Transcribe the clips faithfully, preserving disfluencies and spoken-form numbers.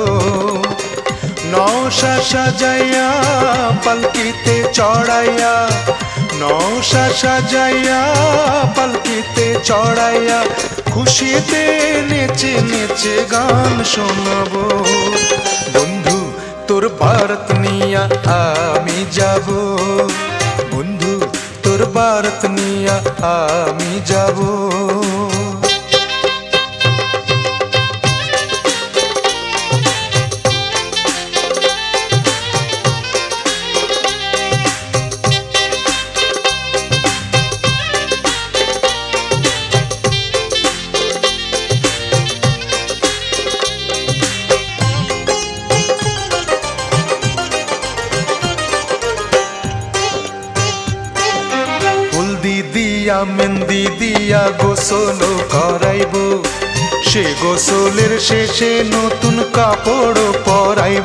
নৌশা সাজাইয়া পালকিতে চড়াইয়া, নৌশা সাজাইয়া পালকিতে চড়াইয়া, খুশিতে নেচে নেচে গান শোনাবো। বন্ধু তোর বারাত নিয়া আমি যাব, বন্ধু তোর বারাত নিয়া আমি যাব। মেহেন্দি দিয়া গোসল করাইব, সে গোসলের শেষে নতুন কাপড় পরাইব।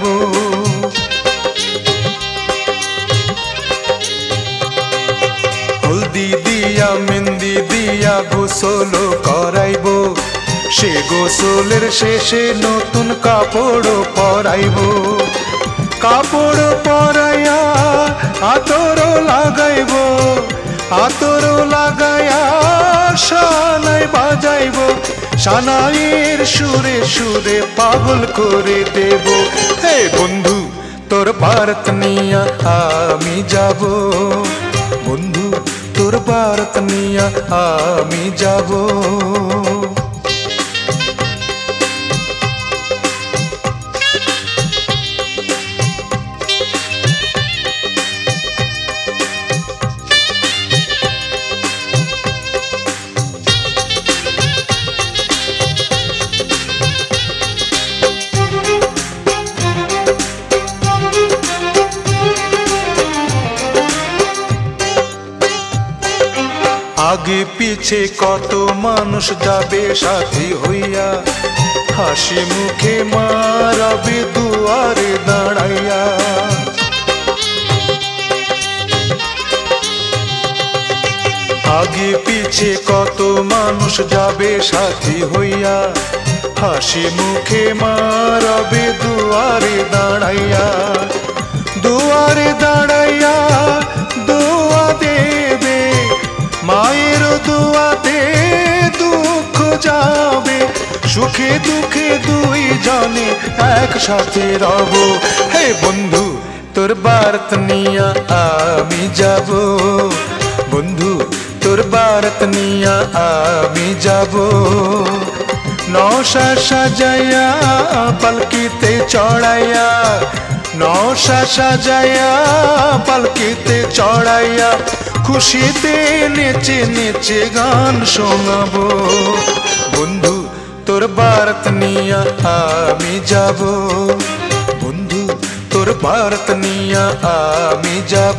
হলদি দিয়া মেহেন্দি দিয়া গোসল করাইব, সে গোসলের শেষে নতুন কাপড় পরাইব। কাপড় পরাইয়া আতর লাগাইব, আতর লাগাইয়া শানাই বাজাইব, শানাইয়ের সুরে সুরে পাগল করে দেব। হে বন্ধু তোর বারাত নিয়া আমি যাব, বন্ধু তোর বারাত নিয়া আমি যাব। आगे पीछे कत मानुष जाबे साथी हइया, हासि मुखे माराबे दुआरे दाड़ाइया। आगे पीछे कत मानुष जाबे साथी हइया, हासि मुखे माराबे दुआरे दाड़ाइया। दुआरे दाड़ाइया दुआ देबे, माয়ের দুয়াতে দুঃখ যাবে, সুখে দুঃখে দুই জনে একসাথে রব। হে বন্ধু তোর বারাত নিয়া আমি যাব, বন্ধু তোর বারাত নিয়া আমি যাব। নৌশা সাজাইয়া পালকিতে চড়াইয়া, নৌশা সাজাইয়া পালকিতে চড়াইয়া, খুশিতে নেচে নেচে গান শোনাবো। বন্ধু তোর বারাত নিয়া আমি যাব, বন্ধু তোর বারাত নিয়া আমি যাব।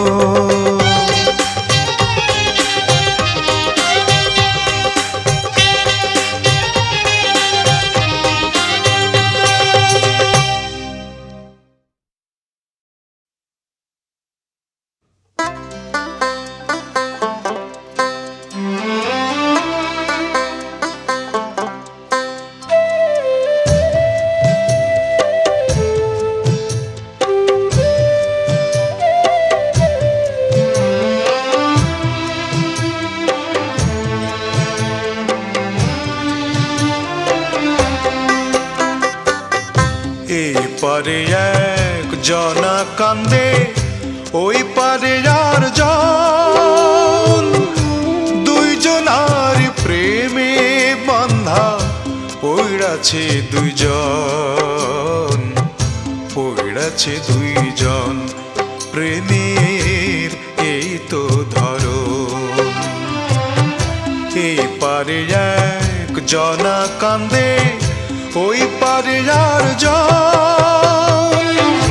পারে এক জনা কান্দে, ওই পারে আর জন, দুইজনার প্রেমে বান্ধা পড়াছে দুইজন, পড়াছে দুইজন প্রেমের এই তো ধরন। এই পারে এক জনা কান্দে, ওই পারে আর জন,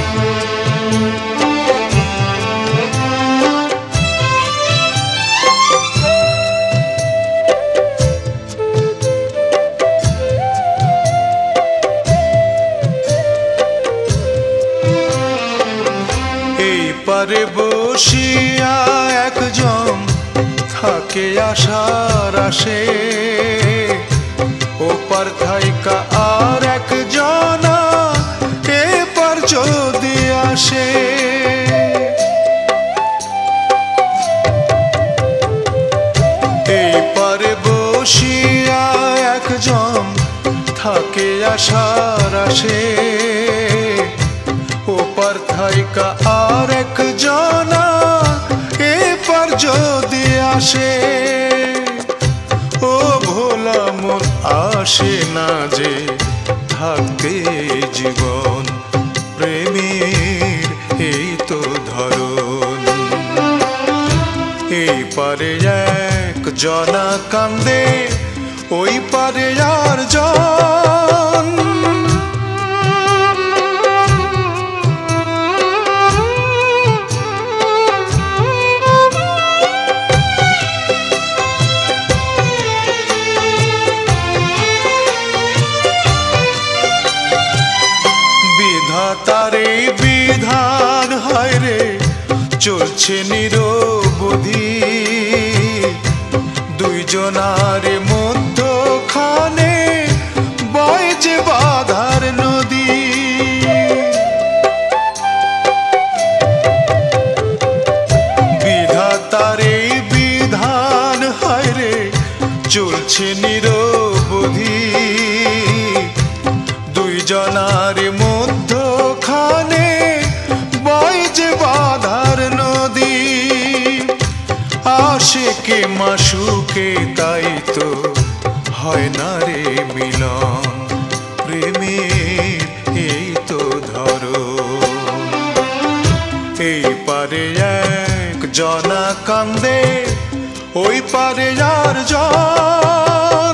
এই পারে বসিয়া একজন থাকে আশার আসে, ওপার থাইকা আর এক জনা আসে ওপার থাইকা আর এক জনা এপার যদি আসে ও ভোলা মন আসে না যে থাকতে জীবন প্রেমের এই তো ধরন এই পারে এক জনা কান্দে ওই পারে আর জন বিধাতার এই বিধান হয় রে চলছে নিরবধি দুইজনার মধ্যখানে বয় যে বাধার নদী বিধাতার এই বিধান হয় রে চলছে নিরবধি দুইজনার মধ্যখানে বয় যে বাধার নদী আশিকে মাশুকে তাই তো হয় না রে মিলন প্রেমের এই তো ধরো এই পারে এক জনা কান্দে ওই পারে আর জন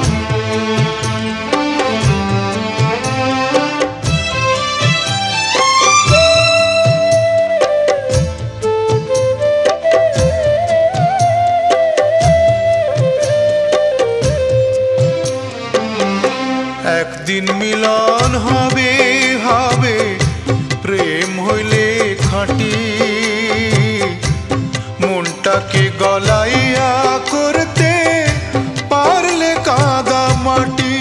একদিন মিলন হবে হবে প্রেম হইলে খাঁটি মনটাকে গলাইয়া করতে পারলে কাদা মাটি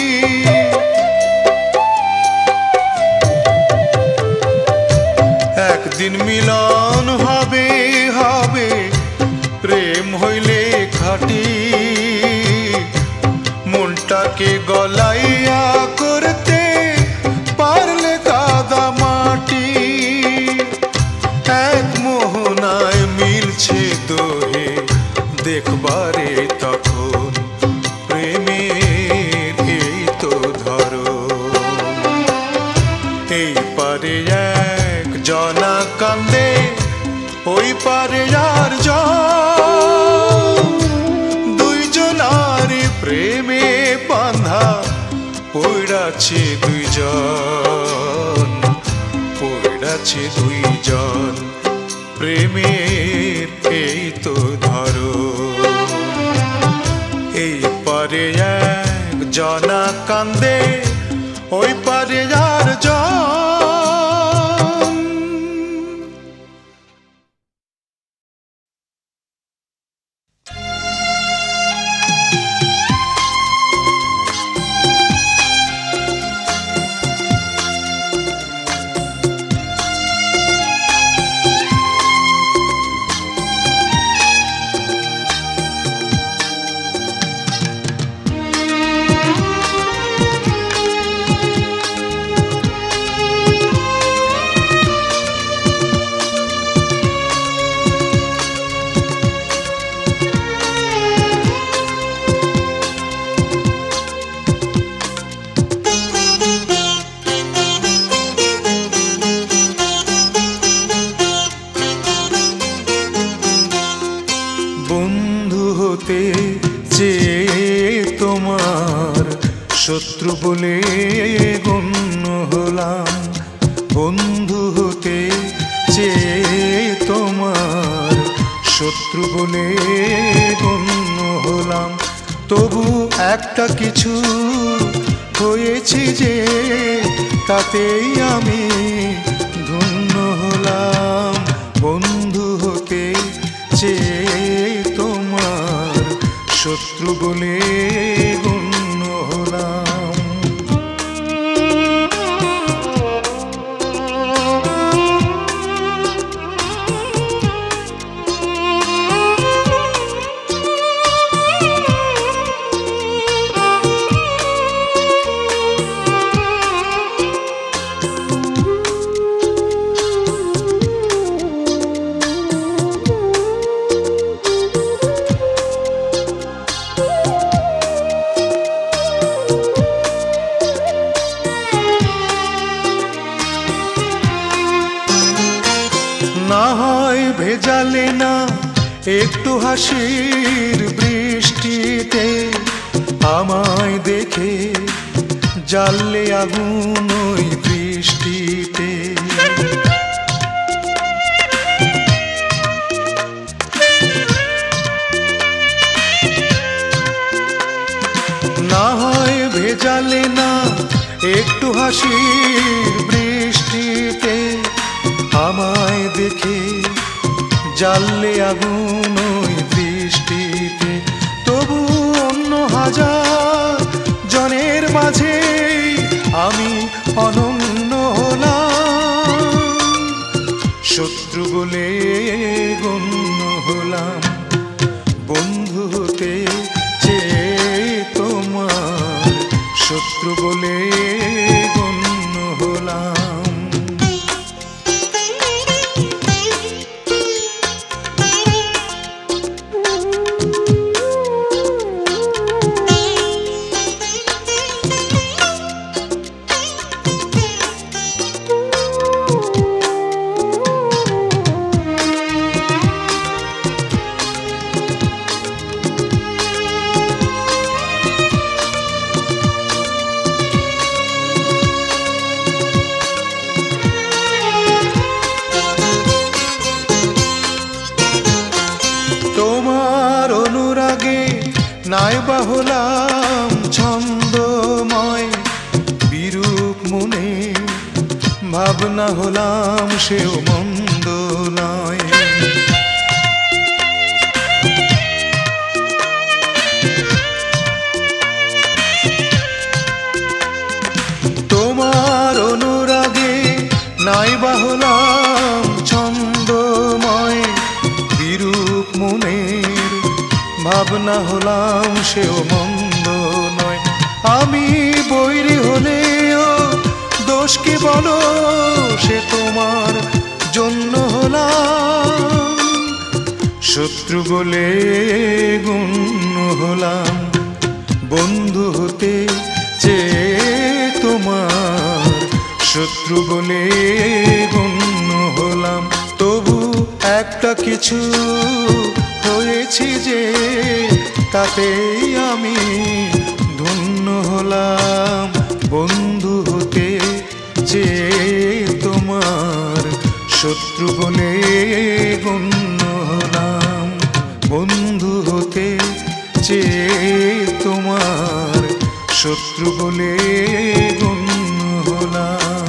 একদিন মিলন হবে হবে প্রেম হইলে খাঁটি মনটাকে গলাইয়া করতে পারলে কাদা মাটি এক মোহনায় মিলছে দোহে দেখবারে তখন প্রেমের এই তো ধরো এই পারে এক জনা কান্দে ওই পারে আর জন দুইজনার প্রেমে বাঁধা পড়াছে দুইজন পড়াছে দুইজন প্রেমের এই তো ধরো এই পারে এক জনা কান্দে ওই পারে আর জন শত্রু বলে গণ্য হলাম বন্ধু হতে চেয়ে তোমার শত্রু বলে গণ্য হলাম তবু একটা কিছু হয়েছি যে তাতেই আমি ধন্য হলাম বন্ধু হতে চেয়ে তোমার শত্রু বলে গণ্য হলাম। ভেজালে না একটু হাসির বৃষ্টিতে, আমায় দেখে জ্বাললে আগুন ওই বৃষ্টিতে। না হয় ভেজালে না একটু হাসির বৃষ্টিতে, আমায় দেখে জ্বাললে আগুন ওই বৃষ্টিতে। তবু অন্য হাজার জনের মাঝে আমি অনন্য হলাম, শত্রু বলে গণ্য হলাম। বন্ধু হতে চেয়ে তোমার শত্রু বলে গণ্য হলাম। তোমার অনুরাগে নাইবা হলাম ছন্দময়, বিরূপ মনে ভাবনা হলাম সেও মন্দ নয়। তোমার অনুরাগে নাইবা হলাম ছন্দময়, বিরূপ মনের ভাবনা হলাম সেও মন্দ নয়। আমি বৈরী হলেও দোষ কি বলো, সে তোমার জন্য হলাম, শত্রু বলে গণ্য হলাম। বন্ধু হতে চেয়ে তোমার শত্রু বলে গণ্য হলাম। তবু একটা কিছু হয়েছি যে, তাতেই আমি ধন্য হলাম। বন্ধু হতে চেয়ে তোমার শত্রু বলে গণ্য হলাম। বন্ধু হতে চেয়ে তোমার শত্রু বলে গণ্য হলাম।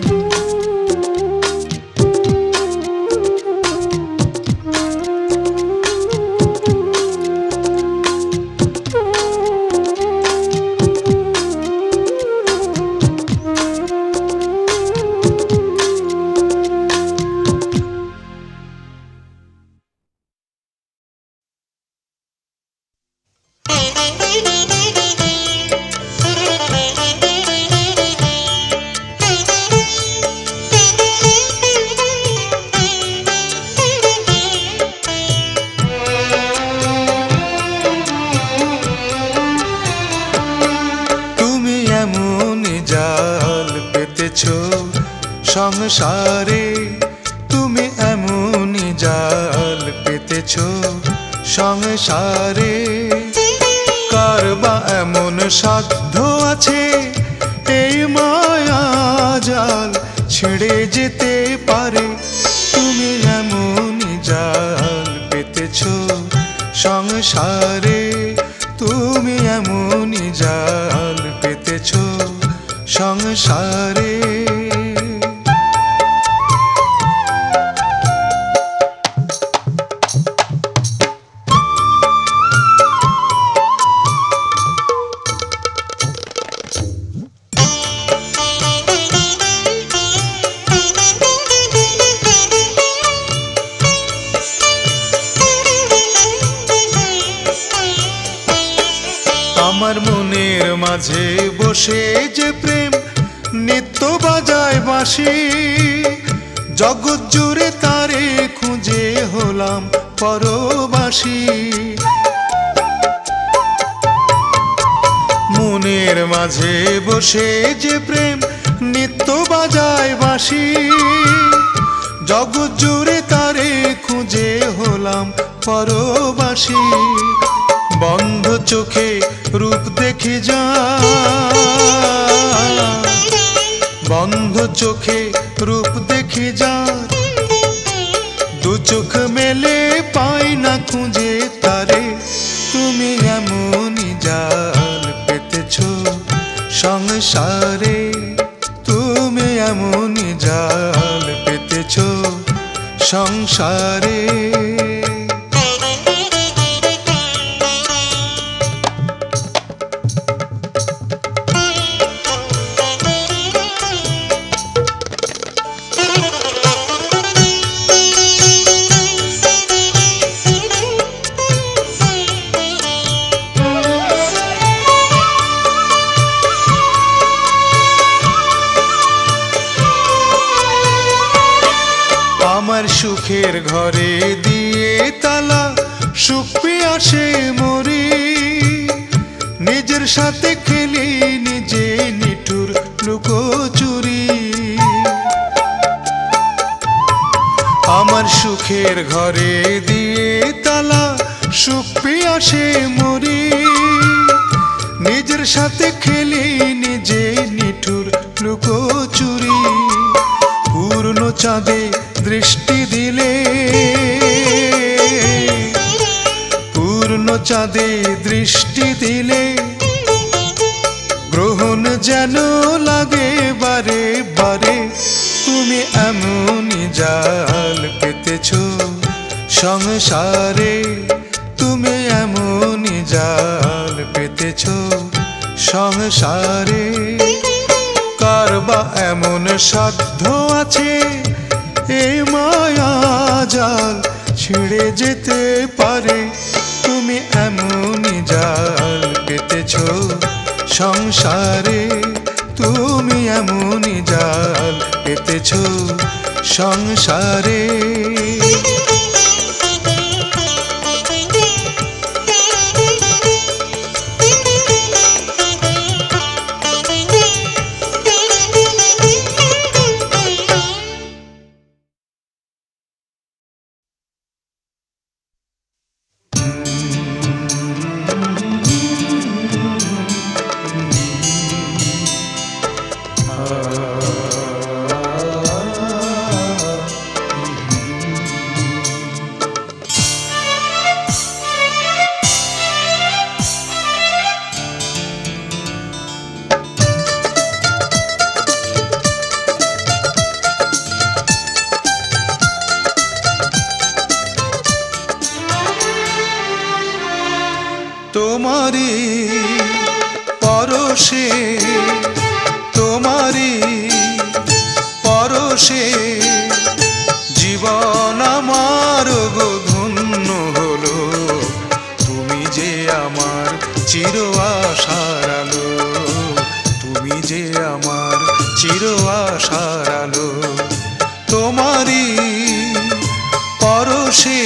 সংসারে তুমি এমনই জাল পেতেছ সংসারে, কার বা এমন সাধ্য আছে এই মায়া জাল ছেড়ে যেতে পারে। তুমি এমনই জাল পেতেছ সংসারে, তুমি এমনই জাল পেতেছ সংসারে। আমার মনের মাঝে বসে যে প্রেম নিত্য বাজায় বাঁশি, জগৎ জুড়ে তারে খুঁজে হলাম পরবাসী। মনের মাঝে বসে যে প্রেম নিত্য বাজায় বাঁশি, জগৎ জুড়ে তারে খুঁজে খুঁজে হলাম পরবাসী। বন্ধ চোখে রূপ দেখি যা, বন্ধ চোখে রূপ দেখি যা, দু চোখ মেলে পাই না খুঁজে তারে। তুমি এমনই জাল পেতেছ সংসারে, তুমি এমনই জাল পেতেছ সংসারে। আমার সুখের ঘরে দিয়ে তালা, সুখ পিয়াসে মরি, নিজের সাথে খেলি নিজে নিঠুর লুকোচুরি। আমার সুখের ঘরে দিয়ে তালা, সুখ পিয়াসে মরি, নিজের সাথে খেলি নিজে নিঠুর লুকোচুরি। পূর্ণ চাঁদে দৃষ্টি দিলে, পূর্ণ চাঁদে দৃষ্টি দিলে, গ্রহণ যেন লাগে বারে বারে। তুমি এমনই জাল পেতেছ সংসারে, তুমি এমনই জাল পেতেছ সংসারে। কার বা এমন সাধ্য আছে এ মায়া জাল ছিঁড়ে যেতে পারে। তুমি এমনই জাল পেতেছ সংসারে, তুমি এমনই জাল পেতেছ সংসারে। তোমারি পরশে, তোমারি পরশে জীবন আমার গো ধন্য হলো। তুমি যে আমার চির আশার আলো, তুমি যে আমার চির আশার আলো। তোমারি পরশে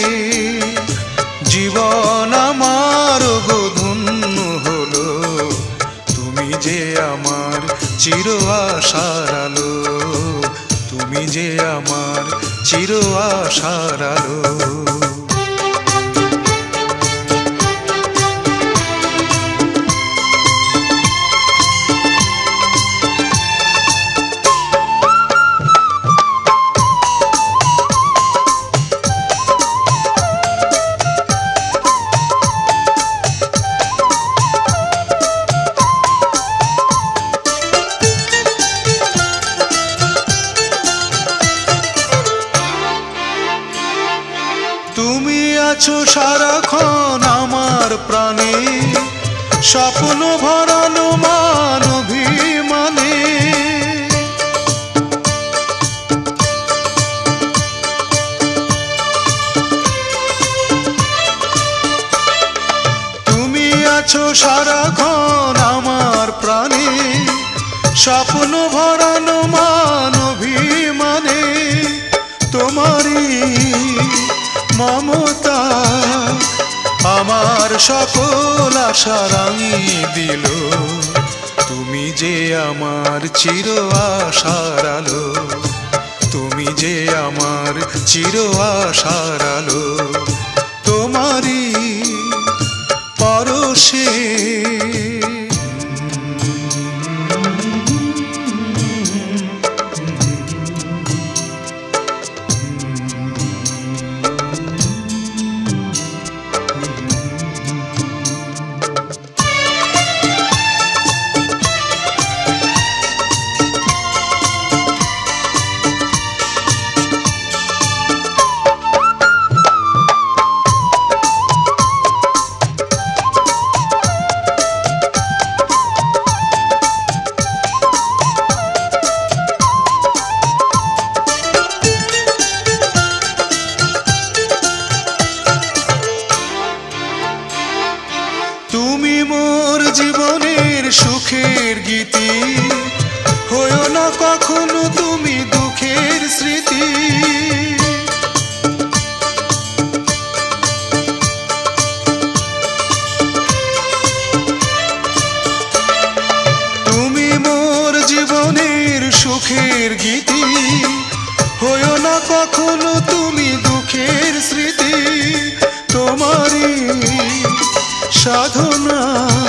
জীবন আমার গো ধন্য হলো। তুমি যে আমার চির আশার আলো, তুমি যে আমার চির আশার আলো। তুমি আছো সারাক্ষণ আমার প্রাণে, স্বপ্ন ভরানো মান অভিমানে। তুমি আছো সারাক্ষণ আমার প্রাণে, স্বপ্ন ভরানো মান অভিমানে। তোমারই মমতা আমার সকল আশা রাঙিয়ে দিল। তুমি যে আমার চির আশার আলো, তুমি যে আমার চির আশার আলো তোমারই পরশে। তুমি মোর জীবনের সুখের গীতি, হয়ো না কখনো তুমি দুঃখের স্মৃতি। তুমি মোর জীবনের সুখের গীতি, হয়ো না কখনো তুমি দুঃখের স্মৃতি। তোমারই সাধনা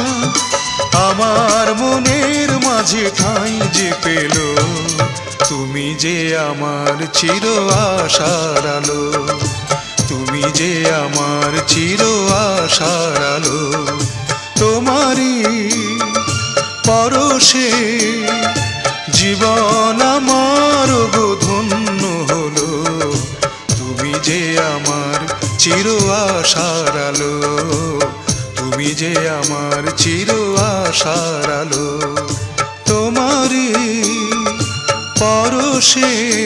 আমার মনের মাঝে ঠাঁই যে পেল, তুমি যে আমার চির আশার আলো, তুমি যে আমার চির আশার আলো। তোমারই পরশে জীবন আমার গো ধন্য হলো, তুমি যে আমার চির আশার আলো, তুমি যে আমার চির আশার আলো। তোমারই পরশে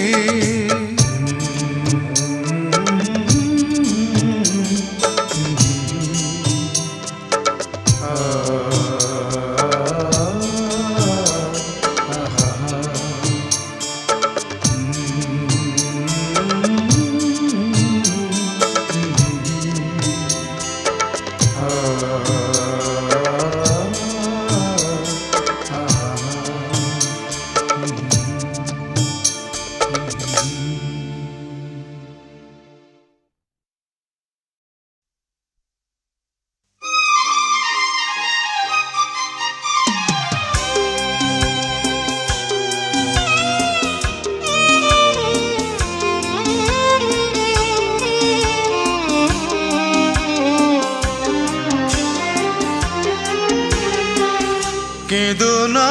কেঁদো না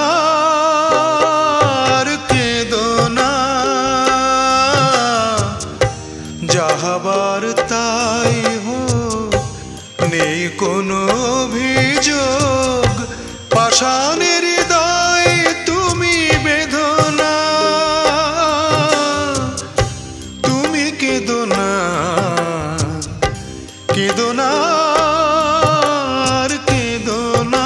আর কেঁদো না, যাহাবার তাই হোক, নেই কোনো অভিযোগ। পাষাণের হৃদয় তুমি বেঁধো না, তুমি কেঁদো না, কেঁদো না আর কেঁদো না।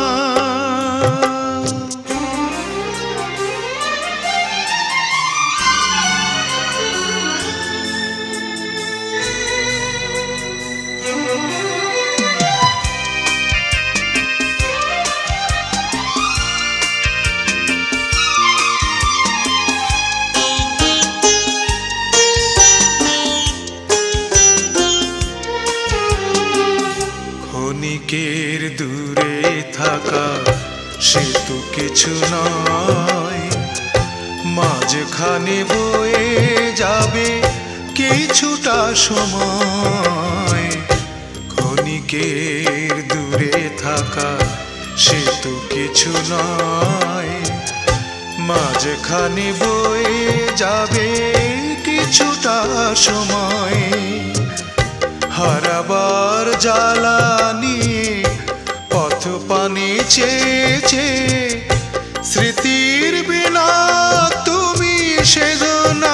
ক্ষণিকের দূরে থাকা সে তো কিছু নয়, মাঝখানে বয়ে যাবে কিছুটা সময়। ক্ষণিকের দূরে থাকা সে তো কিছু নয়, মাঝখানে বয়ে যাবে কিছুটা সময়। হারাবার জ্বালানি পথ পানে চেয়েছে, স্মৃতির বিনা তুমি সেদো না,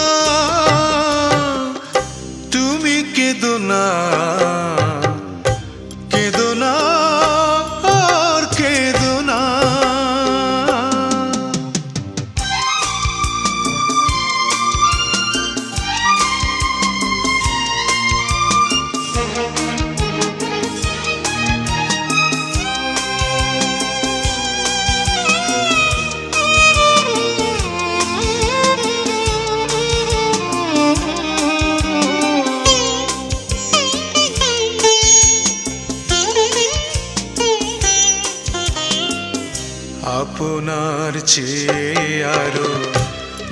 তুমি কেঁদো না, কেঁদো না আর কেঁদো না।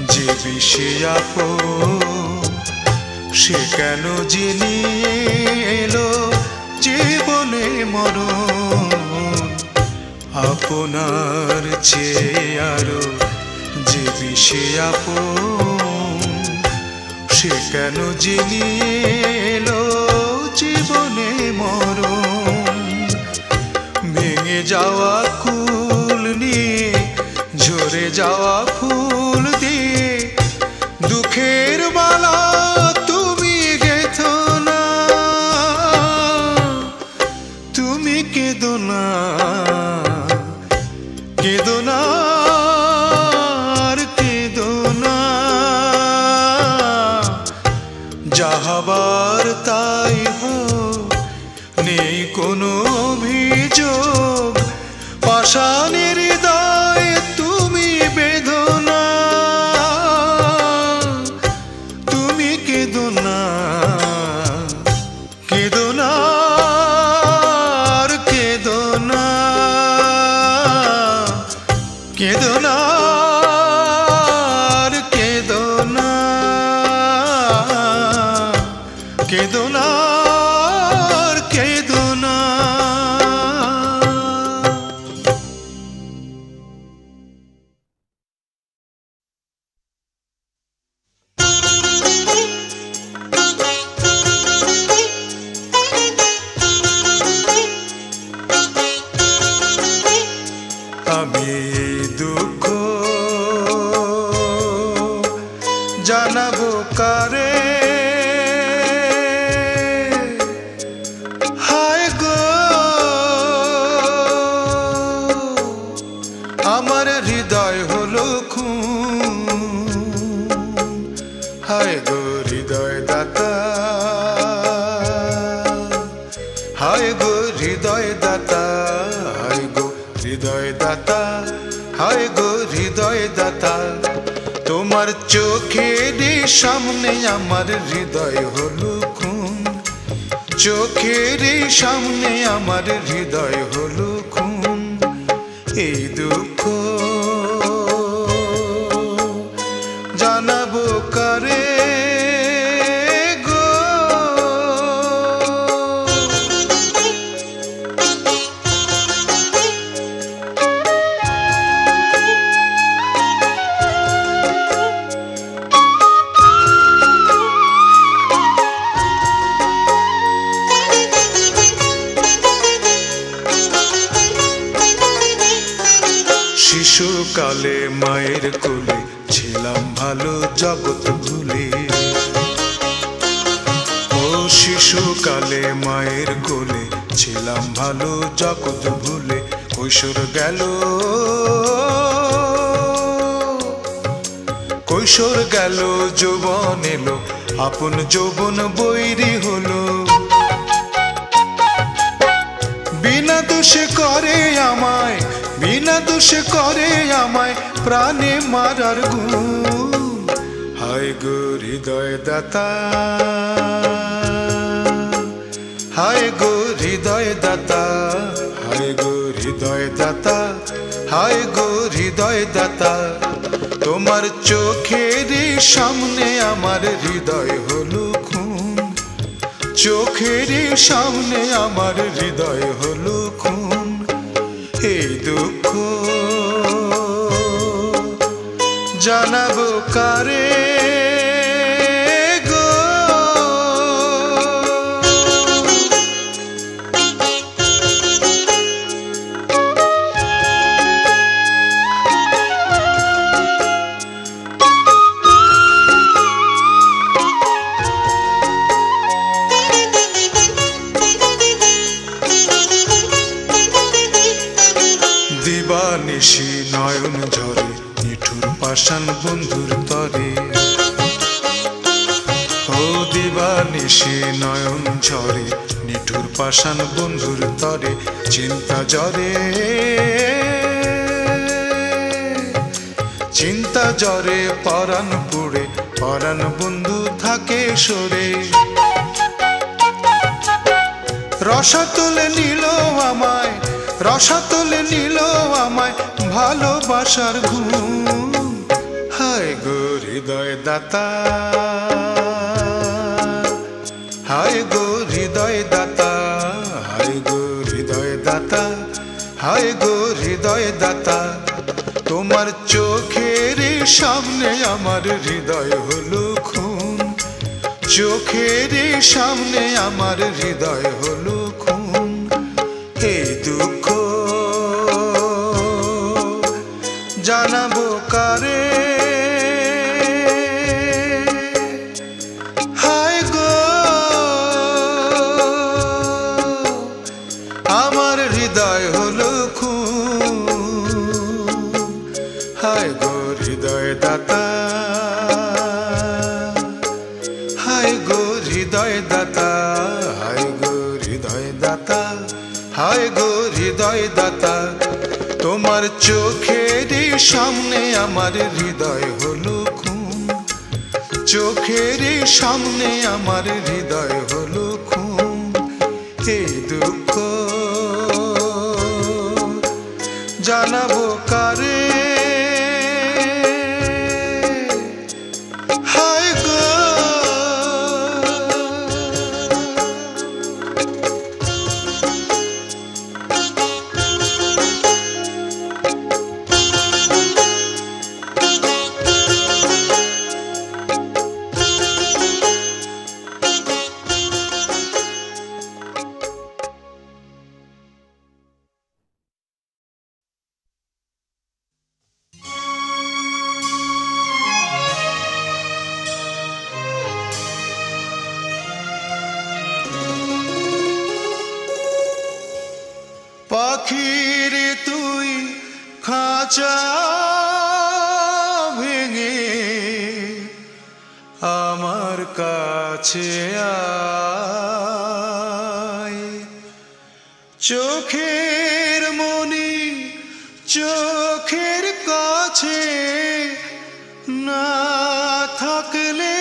যে বিষে আপন সে কেন জেনিয়ে এলো জীবনে মরণ আপনার চেয়ে আরো যে বিষে আপন সে কেন জেনিয়ে এলো জীবনে মরণ ভেঙে যাওয়া কুল নিয়ে ঝরে যাওয়া ফুল দিয়ে দুঃখের মালা তুমি গেঁথো না তুমি কেঁদো না কেঁদো না আর কেঁদো না যাহাবার তাই হোক নেই কোনো অভিযোগ পাষাণের হৃদয় তুমি বেঁধো না তুমি কেঁদো না কেঁদো না আর কেঁদো না কেঁদো না আর কেঁদো না কেঁদো না আর কেঁদো না আমি দুঃখ জানাবো কারে হায় গো আমার হৃদয় হলো খুন হায় গো হৃদয় দাতা হায় গো হৃদয় দাতা হায় গো হৃদয় দাতা হায় গো হৃদয় দাতা তোমার চোখের সামনে আমার হৃদয় হলো খুন চোখের সামনে আমার হৃদয় হলো খুন এই দুঃখ জানাবো কারে শিশুকালে মায়ের কোলে ছিলাম ভালো জগৎ ভুলে ও শিশুকালে মায়ের কোলে ছিলাম ভালো জগৎ ভুলে কৈশোর গেল কৈশোর গেল যৌবন এলো আপন যৌবন বৈরী হলো বিনা দোষে করে আমায় বিনা দোষে করে আমায় প্রাণে মারার গুণ হায় গো হৃদয় দাতা হায় গো হৃদয় দাতা হায় গো হৃদয় দাতা হায় গো হৃদয় দাতা তোমার চোখের সামনে আমার হৃদয় হলো খুন চোখের সামনে আমার হৃদয় হলো খুন এই দুঃখ জানাবো কারে গো দিবানিশি নয়ন ঝরে নিঠুর পাষাণ বন্ধুর তরে ও দিবানিশি নয়ন ঝরে নিঠুর পাষাণ বন্ধুর তরে চিন্তা জরে চিন্তা জরে পরাণ পুড়ে পরাণ বন্ধু থাকে সরে রসাতলে নিল আমায় রসাতলে নিল আমায় ভালোবাসার ঘুম হায় গো হৃদয় দাতা, হায় গো হৃদয় দাতা, হায় গো হৃদয় দাতা, হায় গো হৃদয় দাতা। তোমার চোখের সামনে আমার হৃদয় হলো খুন, চোখের সামনে আমার হৃদয় হলো খুন। এই দুঃখ জানাবো কারে, হায় গো আমার হৃদয় হলো খুন, হায় গো হৃদয় দাতা, হায় গো হৃদয় দাতা, হায় গো হৃদয় দাতা, হায় গো হৃদয় দাতা। তোমার চোখের সামনে আমার হৃদয় হলো খুন, চোখের সামনে আমার হৃদয় হলো খুন। এই দুঃখ জানাবো কারে, হায় গো পাখিরে তুই খাঁচা ভেঙে আমার কাছে আয়, চোখের মনি চোখের কাছে না থাকলে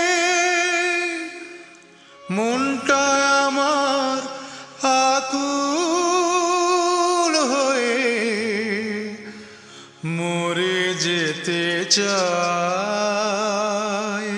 মনটা আমার আকুল হয়ে মরে যেতে চায়।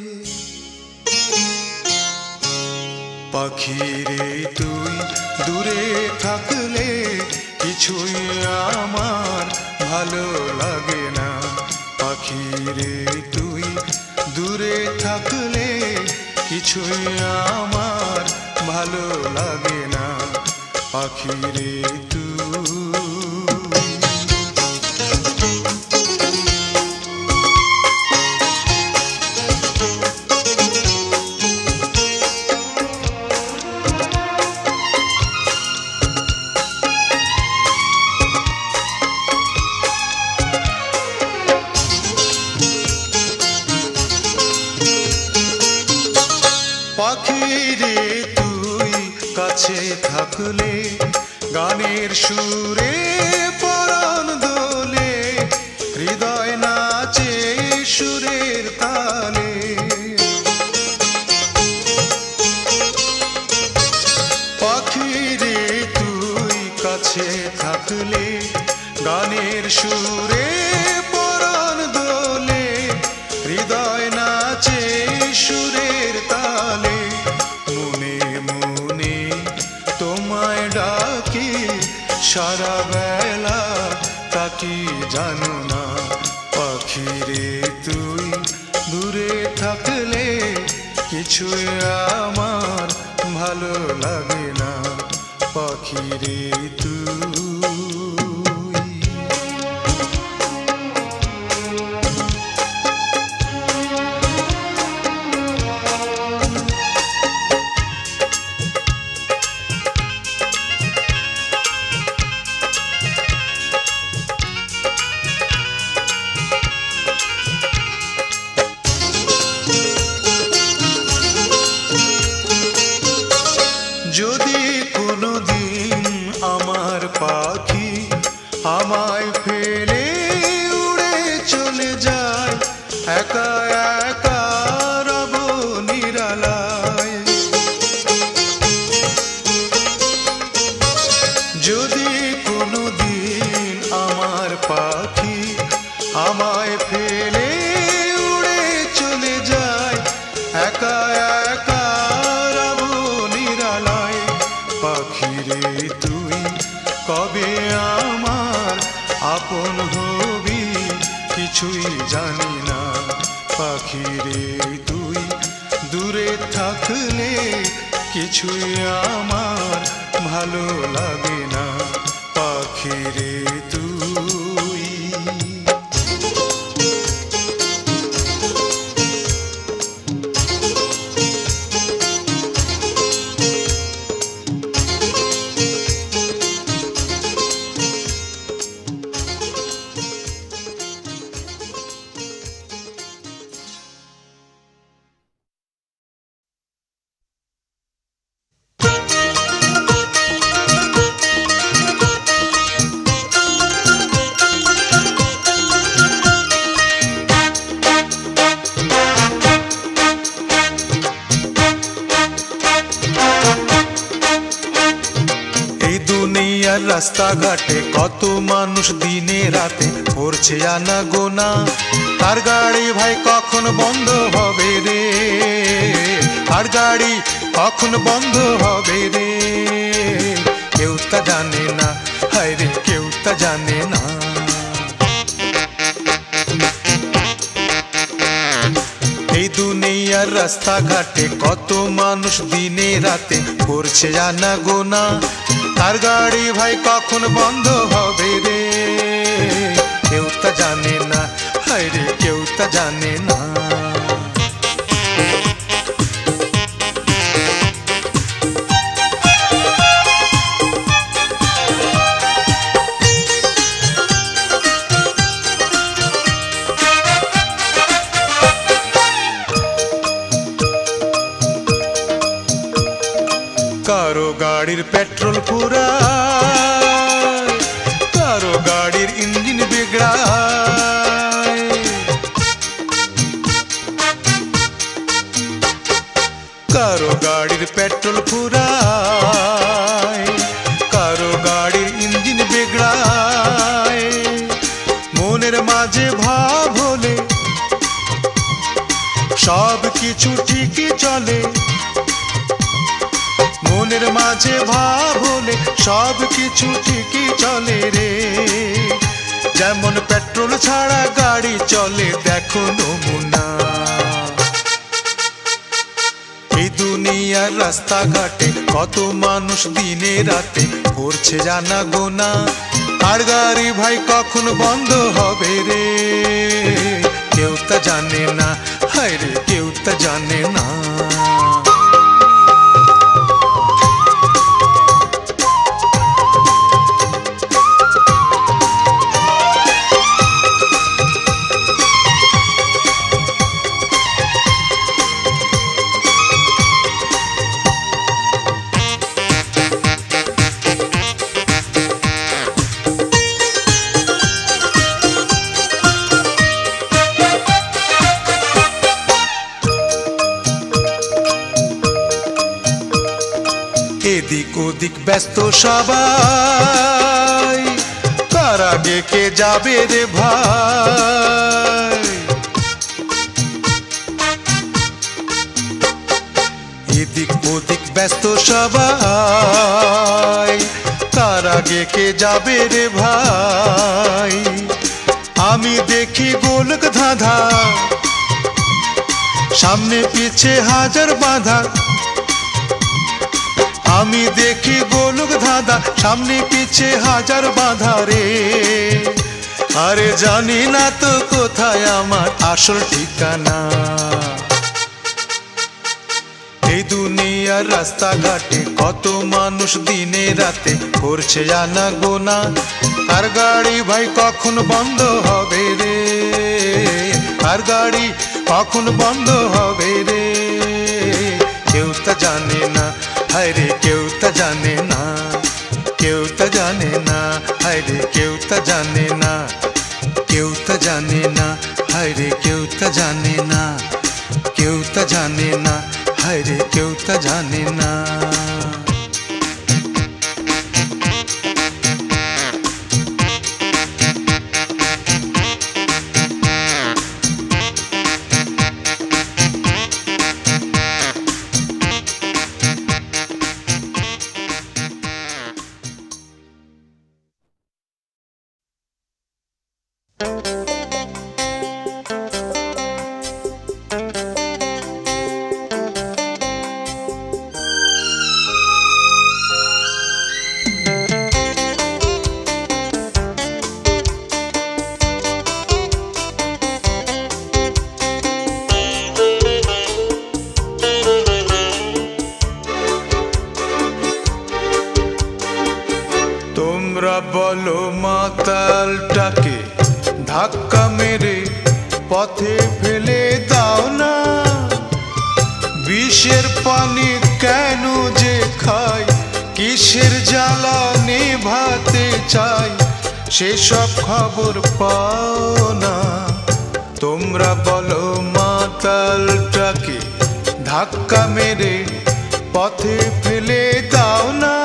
পাখিরে তুই দূরে থাকলে কিছুই আমার ভালো লাগে না, পাখিরে তুই দূরে থাকলে কিছুই আমার ভালো লাগে না, পাখিরে তুই। পাখিরে তুই কাছে থাকলে গানের সুরে পরাণ দোলে, হৃদয় নাচে সুরের তালে। পাখিরে তুই কাছে থাকলে গানের সুরে পরাণ দোলে, হৃদয় নাচে সুরের তালে। মনে মনে তোমায় ডাকি সারা বেলা, তাকি জানো না পাখিরে তুই দূরে থাকলে কিছুই আমার ভালো লাগে না, পাখিরে তুই। যদি কোনোদিন আমার পাখি আমায় ফেলে উড়ে চলে যায়, একা একা রব নিরালায়। যদি কোনোদিন আমার পাখি আমায় ফেলে উড়ে কিছুই জানি না। পাখি রে তুই দূরে থাকলে কিছুই আমার ভালো লাগে না। পাখি রে তুই রাস্তাঘাটে কত মানুষ দিনে রাতে করছে আনা গোনা। কার গাড়ি ভাই কখন বন্ধ হবে রে, কার গাড়ি কখন বন্ধ হবে রে, কেউ তা জানে না, হায় রে কেউ তা জানে না। এই দুনিয়ার রাস্তাঘাটে কত মানুষ দিনে রাতে করছে আনা গোনা। কার গাড়ি ভাই কখন বন্ধ হবে রে, কেউ তা জানে না, হায় রে কেউ তা জানে না। কারো গাড়ির পেট্রোল ফুরায়, কারো গাড়ির ইঞ্জিন বিগড়ায়, কারো গাড়ির পেট্রোল ফুরায়, কারো গাড়ির ইঞ্জিন বিগড়ায়। মনের মাঝে ভাব হলে সব কিছু ঠিকই চলে, মনের মাঝে ভাব হলে সব কিছু ঠিকই চলে রে। যেমন পেট্রোল ছাড়া গাড়ি চলে দেখো নমুনা। এই দুনিয়ার রাস্তাঘাটে কত মানুষ দিনে রাতে করছে জানা গোনা। আর গাড়ি ভাই কখন বন্ধ হবে রে, কেউ তা জানে না, হায় রে কেউ তা জানে না। এদিক ওদিক ব্যস্ত সবাই, কার আগে কে যাবে রে ভাই। এদিক ওদিক ব্যস্ত সবাই, কার আগে কে যাবে রে ভাই। আমি দেখি গোলক ধাঁধা, সামনে পিছে হাজার বাঁধা। আমি দেখি গোলক ধাঁধা, সামনে পিছে হাজার বাঁধা রে। আরে জানি না তো কোথায় আমার আসল ঠিকানা। এই দুনিয়ার রাস্তাঘাটে কত মানুষ দিনে রাতে করছে আনা গোনা। কার গাড়ি ভাই কখন বন্ধ হবে রে, কার গাড়ি কখন বন্ধ হবে রে, কেউ তা জানে না, হায় রে কেউ তা জানে না, কেউ তা জানে না, হায় রে কেউ তা জানে না, কেউ তা জানে না, হায় রে কেউ তা জানে না, কেউ তা জানে না, হায় রে কেউ তা জানে না। পথে ফেলে দাও না। বিষের পানি কেন যে খাই, কিসের জ্বালা নেভাতে চাই, সেসব খবর পাও না। তোমরা বলো মাতালটাকে ধাক্কা মেরে পথে ফেলে দাও না।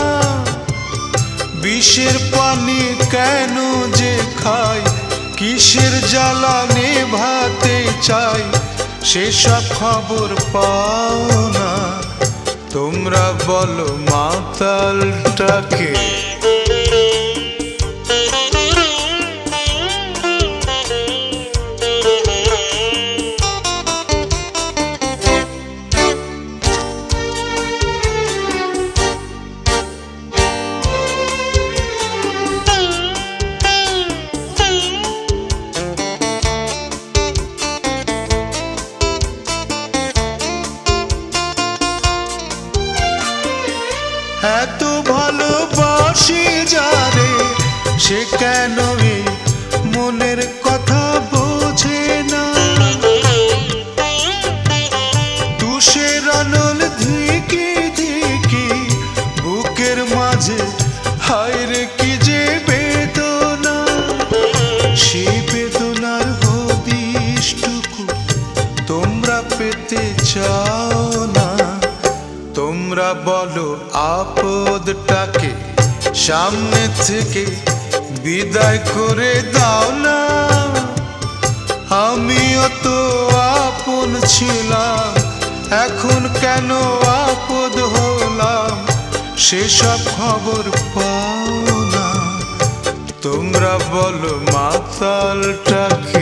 বিষের পানি কেন যে খাই, কিসের জ্বালা নেভাতে চাই, সেসব খবর পাও না। তোমরা বলো মাতালটাকে। এত ভালোবাসি যারে, সে কেন এই মনের কথা বোঝে না। তুষের আনল ধিকি ধিকি বুকের মাঝে, হায় রে কি যে বেদনা। সেই বেদনার হদিশটুকু তোমরা পেতে চাও না। তোমরা বলো আপদটাকে সামনে থেকে বিদায় করে দাও না। আমিও তো আপন ছিলাম, এখন কেন আপদ হলাম, সেসব খবর পাও না। তোমরা বলো মাতালটাকে।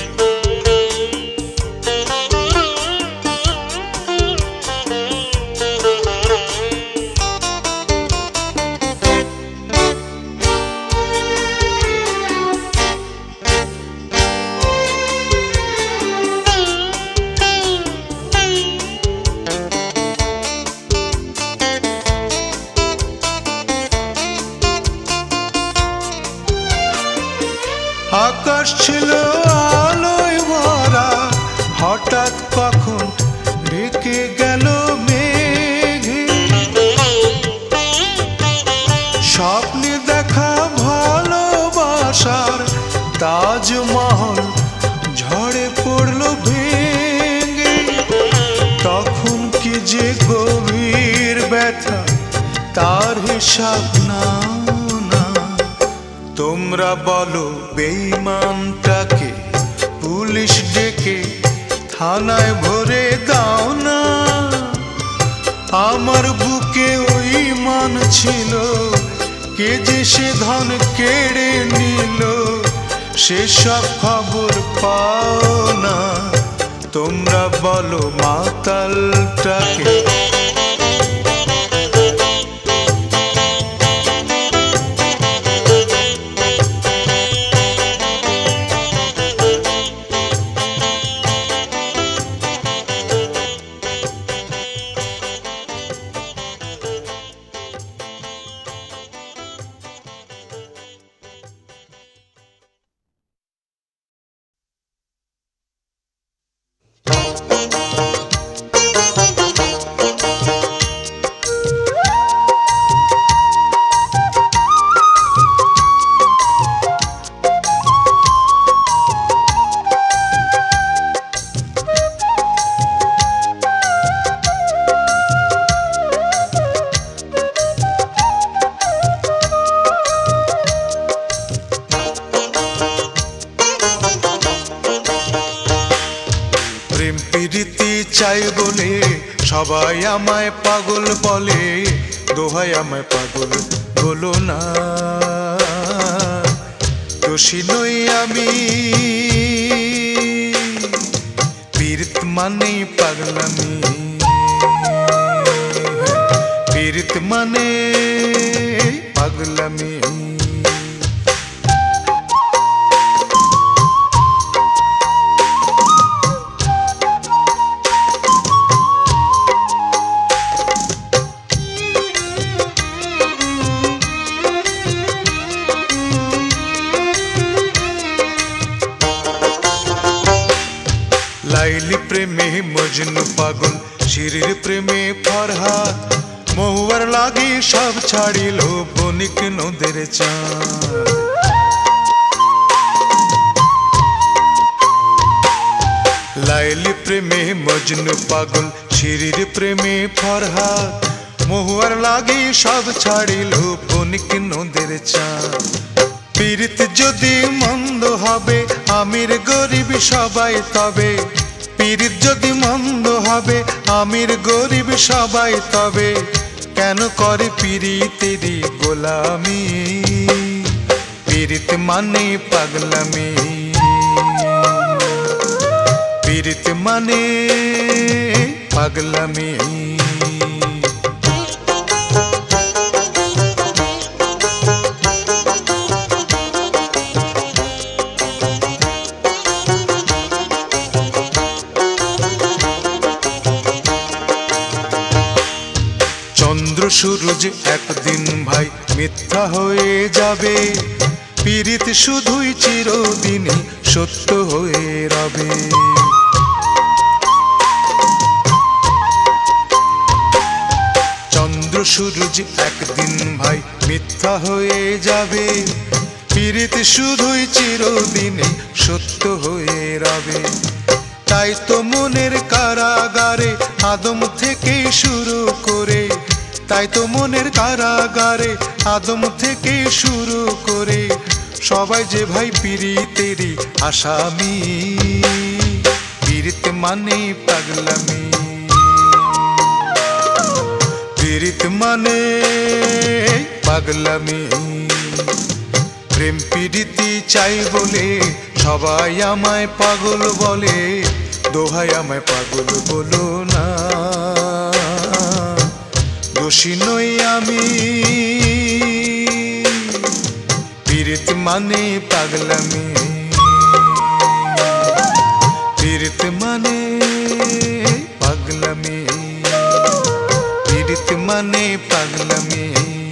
আকাশ ছিল আলোয় ভরা, হঠাৎ কখন ঢেকে গেল মেঘে। স্বপ্নে দেখা ভালোবাসার তাজমহল ঝড়ে পড়লো ভেঙে। তখন কি যে গভীর ব্যথা, তার হিসাব নাও না। তোমরা বলো বেঈমানটাকে পুলিশ ডেকে থানায় ভরে দাও না। আমার বুকে ওই মান ছিল, কে যে সে ধন কেড়ে নিল, সেসব খবর পাও না। তোমরা বলো মাতালটাকে। চাই বলে সবাই আমায় পাগল বলে, দোহাই আমায় পাগল বলো না। দোষী নই আমি, পীড়িত মানে পাগলামি, পীড়িত মানে পাগলামি। প্রেমে মজনু পাগল শিরির প্রেমে ফরহাদ মহুয়ার লাগি সব ছাড়িল বণিক নদের চাঁদ লাইলি প্রেমে মজনু পাগল শিরির প্রেমে ফরহাদ মহুয়ার লাগি সব ছাড়িল বণিক নদের চাঁদ পীড়িত যদি মন্দ হবে আমির গরিব সবাই তবে পীড়িত যদি মন্দ হবে আমির গরিব সবাই তবে কেন করে পীড়িতেরই গোলামি পীড়িত মানে পাগলামি পীড়িত মানে পাগলামি চন্দ্র সূরজ একদিন ভাই মিথ্যা হয়ে যাবে পীড়িত শুধুই চিরদিনই সত্য হয়ে রবে চন্দ্র সূরজ একদিন ভাই মিথ্যা হয়ে যাবে পীড়িত শুধুই চিরদিনই সত্য হয়ে রবে তাই তো মনের কারাগারে আদম থেকে শুরু করে তাই তো মনের কারাগারে আদম থেকে শুরু করে সবাই যে ভাই পীড়িতেরই আসামি পীড়িত মানে পাগলামি পীড়িত মানে পাগলামি প্রেম পীড়িতি চাই বলে সবাই আমায় পাগল বলে দোহাই আমায় পাগল বলো না দোষী নই আমি পীড়িত মানে পাগলামি পীড়িত মানে পাগলামি পীড়িত মানে পাগলামি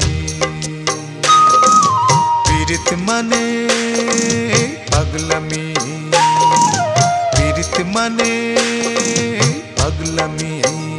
পীড়িত মানে পাগলামি পীড়িত মানে পাগলামি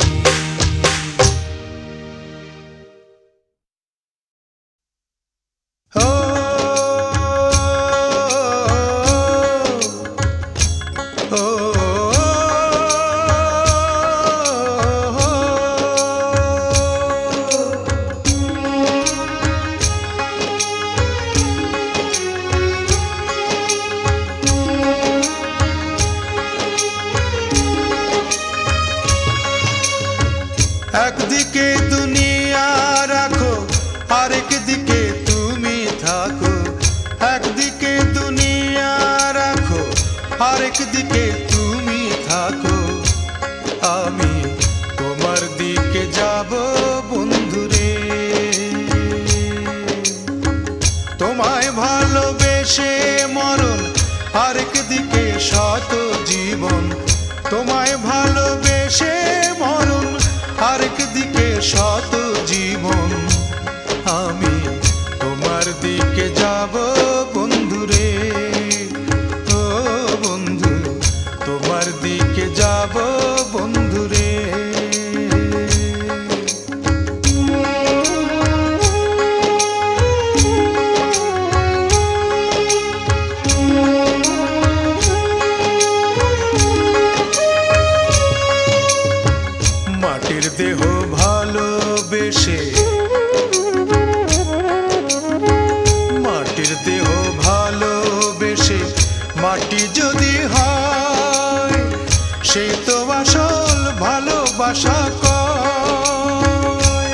একদিকে দুনিয়া রাখো আরেক দিকে তুমি থাকো একদিকে দুনিয়া রাখো আরেক দিকে তুমি থাকো আমি তোমার দিকে যাব বন্ধুরে তোমায় ভালোবেসে মরণ আরেক দিকে শত জীবন তোমায় ভালোবেসে মরণ আরেক দিকে শত জীবন আমি তোমার দিকে যাব বন্ধুরে ও বন্ধু তোমার দিকে যাব বন্ধুরে মাটির দেহ ভালোবেসে মাটির দেহ ভালোবেসে মাটি যদি হয় সে তো আসল ভালোবাসা কয়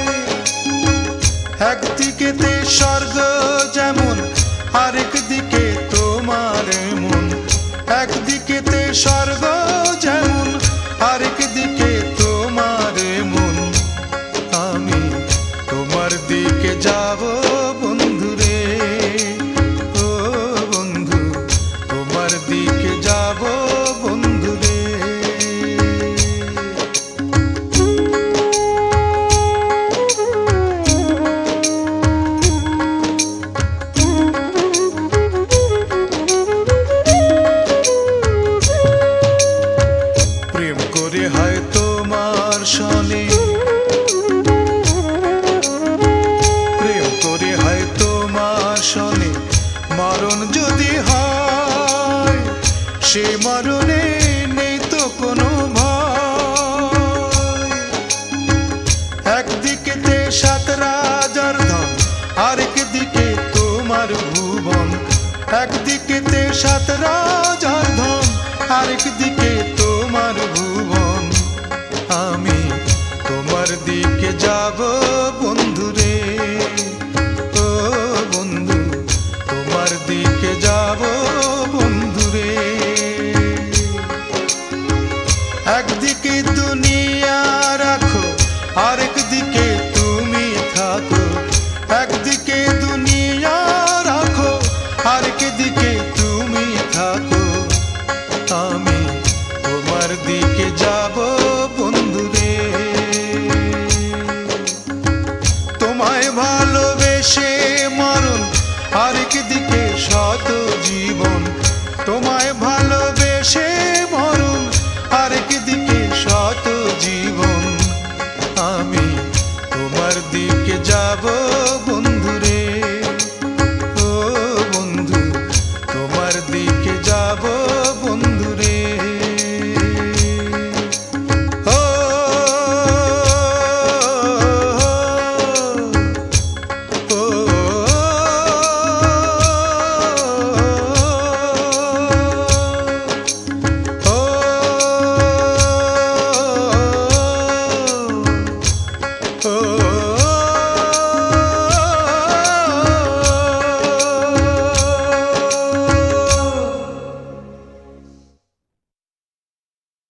একদিকেতে স্বর্গ যেমন আরেক দিকে তোমার মন একদিকেতে স্বর্গ যেমন আরেক দিকে তোমার মন আমি তোমার দিকে যাব বন্ধুরে ও বন্ধু তোমার দিকে যাব বন্ধুরে করে হয় তোমার সনে, প্রেম করে হয় তোমার সনে মরণ যদি হয়, সে মরণে নেই তো কোনো ভয়। একদিকেতে সাত রাজার ধন, আরেক দিকে তোমার ভুবন। একদিকেতে সাত রাজার ধন, আরেক দিকে তোমার ভুবন। আমি তোমার দিকে যাব বন্ধুরে, ও বন্ধু তোমার দিকে যাব বন্ধুরে। একদিকে দুনিয়া রাখো, আরেক দিকে তুমি থাকো। একদিকে দুনিয়া রাখো, আরেক দিকে তুমি থাকো। আমি তোমার দিকে যাব